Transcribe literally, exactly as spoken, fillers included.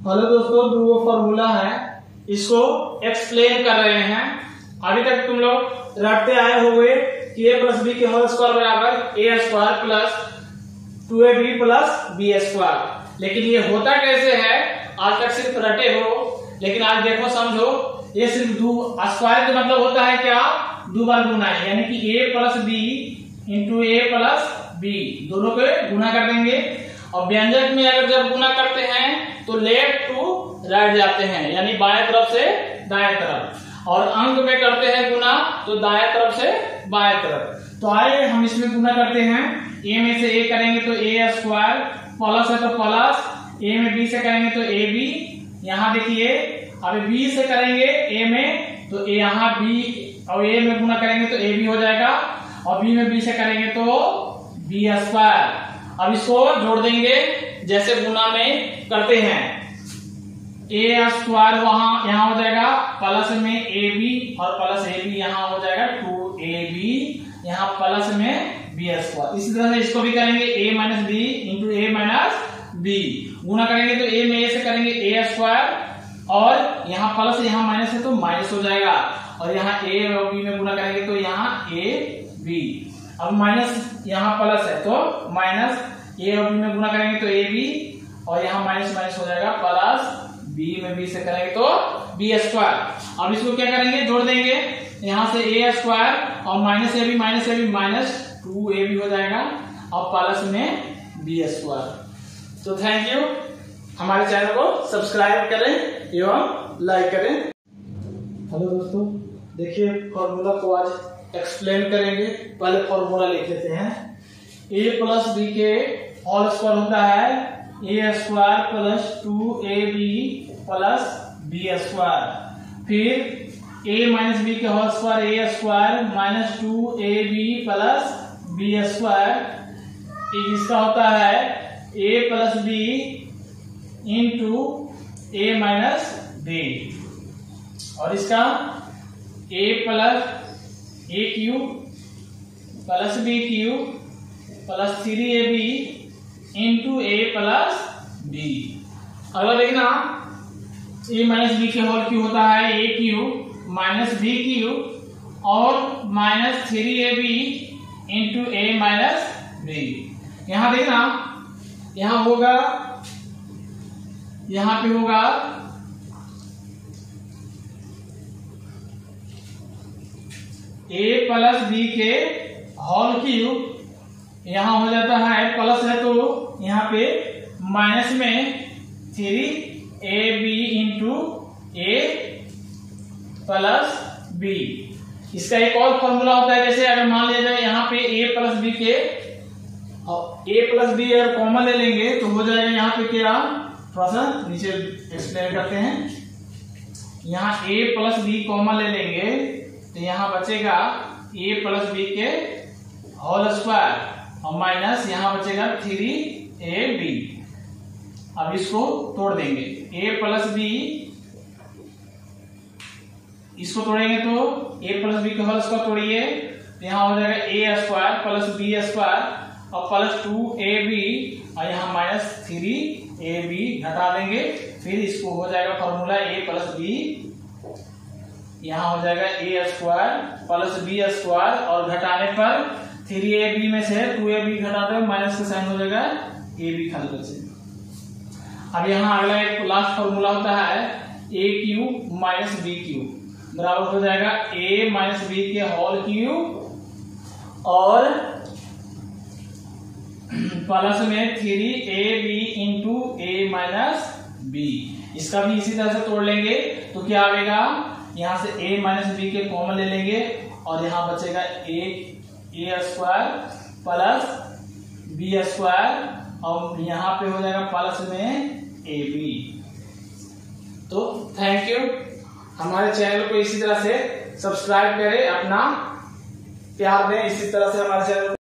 Hello दोस्तों, जो formula है इसको एक्सप्लेन कर रहे हैं। अभी तक तुम लोग रटते आए होंगे कि ए प्लस बी के होल स्क्वायर बराबर A square plus two A B plus B square. लेकिन ये होता कैसे है आज तक सिर्फ रटे हो, लेकिन आज देखो समझो। ये सिर्फ दो स्क्वायर का मतलब होता है क्या, दो बार गुना है, यानी कि A plus B into A plus B दोनों के गुना कर देंगे। और व्यंजक में अगर जब गुना करते हैं तो लेफ्ट टू राइट जाते हैं, यानी बाएं तरफ से दाएं तरफ। और अंक में करते हैं गुना तो दाएं तरफ से बाएं तरफ। तो आइए हम इसमें गुना करते हैं। ए में से ए करेंगे तो ए स्क्वायर, प्लस है तो प्लस, ए में बी से करेंगे तो ए बी। यहाँ देखिए अभी बी से करेंगे ए में तो ए यहाँ बी, और ए में गुना करेंगे तो ए बी हो जाएगा, और बी में बी से करेंगे तो बी स्क्वायर। अब इसको जोड़ देंगे जैसे गुना में करते हैं। ए स्क्वायर वहां यहाँ हो जाएगा प्लस में ए बी, और प्लस ए बी यहाँ हो जाएगा टू ए बी, यहाँ प्लस में बी स्क्वायर। इसी तरह से इसको भी करेंगे A minus B into A minus B. गुना करेंगे तो ए में ए से करेंगे ए स्क्वायर, और यहाँ प्लस यहाँ माइनस है तो माइनस हो जाएगा, और यहाँ ए और बी में गुना करेंगे तो यहाँ ए बी। अब माइनस यहाँ प्लस है तो माइनस, ए और बी में गुना करेंगे तो ए बी, और यहाँ माइनस माइनस हो जाएगा प्लस, बी में बी से करेंगे तो बी स्क्वायर। अब इसको क्या करेंगे, जोड़ देंगे यहाँ से ए स्क्वायर और minus A B minus A B minus two A B हो जाएगा, और प्लस में बी स्क्वायर। तो थैंक यू, हमारे चैनल को सब्सक्राइब करें एवं लाइक करें। हेलो दोस्तों, देखिए फॉर्मूला को आज एक्सप्लेन करेंगे। पहले फॉर्मूला लिख लेते हैं। ए प्लस बी के होल स्क्वायर होता है A square plus two A B plus B square. फिर ए माइनस बी के whole square A square minus two A B plus B square. इसका होता है A plus B into A minus B, और इसका A plus A cube plus B cube plus three A B into A plus B. अगला देखना, A minus B के whole cube होता है A cube minus B cube और minus three A B into A minus B. यहां देखना, यहां होगा, यहां पे होगा ए प्लस बी के होल क्यूब, यहां हो जाता है प्लस है तो यहाँ पे माइनस में three A B into A plus B. इसका एक और फॉर्मूला होता है, जैसे अगर मान लिया जाए यहाँ पे ए प्लस बी के, ए प्लस बी अगर कॉमन ले लेंगे तो हो जाएगा यहाँ पे क्या, थोड़ा सा नीचे एक्सप्लेन करते हैं। यहाँ ए प्लस बी कॉमन ले लेंगे तो यहाँ बचेगा ए प्लस बी के होल स्क्वायर, और माइनस यहाँ बचेगा थ्री ए बी। अब इसको तोड़ देंगे, ए प्लस बी, इसको तोड़ेंगे तो ए प्लस बी के होल स्क्वायर तोड़िए तो यहाँ हो जाएगा A square plus B square और प्लस टू ए बी, और यहाँ माइनस थ्री ए बी घटा देंगे। फिर इसको हो जाएगा फॉर्मूला ए प्लस बी, यहाँ हो जाएगा A square plus B square, और घटाने पर थ्री ए बी में से टू ए बी घटा दो, माइनस का साइन हो जाएगा ए बी खाली से। अब यहाँ अगला एक लास्ट फॉर्मूला होता है A cube minus B cube बराबर हो जाएगा ए माइनस बी के होल क्यू और प्लस में three A B into A minus B. इसका भी इसी तरह से तोड़ लेंगे तो क्या आएगा, यहाँ से a माइनस बी के कॉमन ले लेंगे, और यहाँ बचेगा a A square plus B square, और यहाँ पे हो जाएगा प्लस में ए बी। तो थैंक यू, हमारे चैनल को इसी तरह से सब्सक्राइब करें, अपना प्यार दें, इसी तरह से हमारे चैनल